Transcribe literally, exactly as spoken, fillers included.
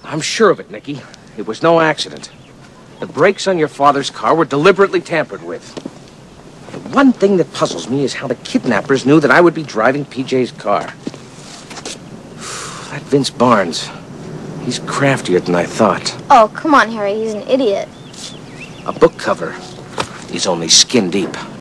I'm sure of it, Nicky. It was no accident. The brakes on your father's car were deliberately tampered with. The one thing that puzzles me is how the kidnappers knew that I would be driving P J's car. That Vince Barnes, he's craftier than I thought. Oh, come on, Harry. He's an idiot. A book cover is only skin deep.